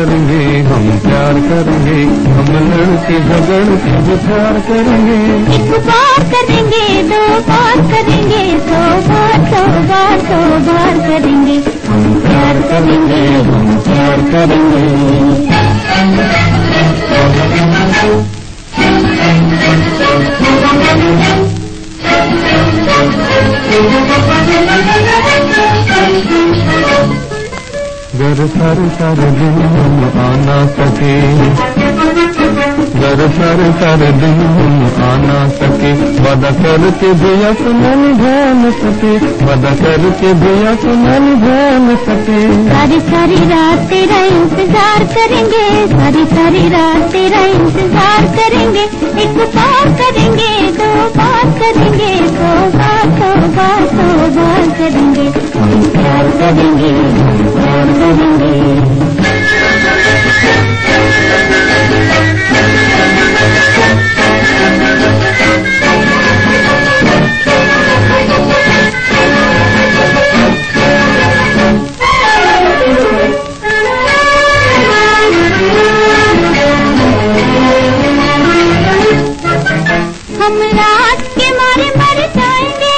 करेंगे, हम प्यार करेंगे, हम लड़के झगड़ते भी प्यार करेंगे। एक बार करेंगे, दो बार करेंगे, सौ बार सौ बार सौ बार करेंगे, हम प्यार करेंगे, हम प्यार करेंगे। घर सारे दिन हम आना सके, घर सारे दिन हम आना सके, वादा करके भी अपना निभा न सके, वादा करके भी अपना निभा न सके। सारी रात तेरा इंतजार करेंगे, सारी रात तेरा इंतजार करेंगे, एक बार करेंगे, दो बार करेंगे, सौ बार सौ बार सौ बार करेंगे, हम प्यार करेंगे, हम प्यार करेंगे। हम रात के मारे मर जाएंगे,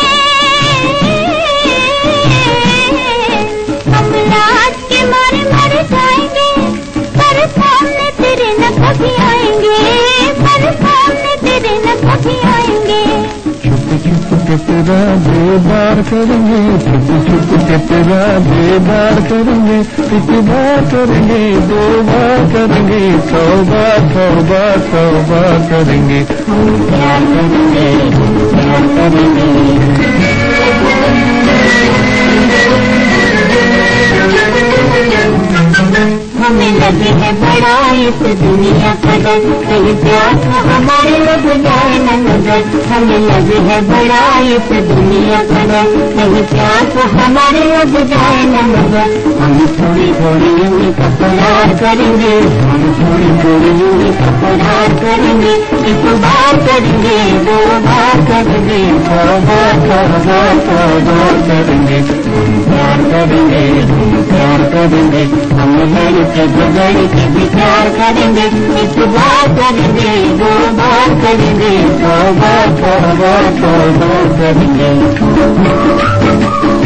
हम रात के मारे मर जाएंगे, पर सामने तेरे न कभी आएंगे, पर सामने तेरे न कभी आएंगे। छुप के तेरा दीदार करेंगे, छुप के तेरा दीदार करेंगे, एक बार करेंगे, दो बार करेंगे, सौ बार सौ बार सौ बार करेंगे, हम प्यार करेंगे, हम प्यार करेंगे। हमें लगे है बड़ा इस दुनिया का डर, कहीं प्यार को हमारे लग जाए न नजर। हमें लगे है बड़ा इस दुनिया का डर, कहीं प्यार को हमारे लग जाए न नजर। हम थोड़ी थोड़ी उंगली का करार करेंगे, हम थोड़ी थोड़ी उंगली का करार करेंगे, एक बार करेंगे, दो बार करेंगे, सौ बार करेंगे, हम प्यार करेंगे, हम प्यार करेंगे। हम लड़के झगड़के भी प्यार करेंगे, एक बार करेंगे, दो बार करेंगे, सौ बार करेंगे।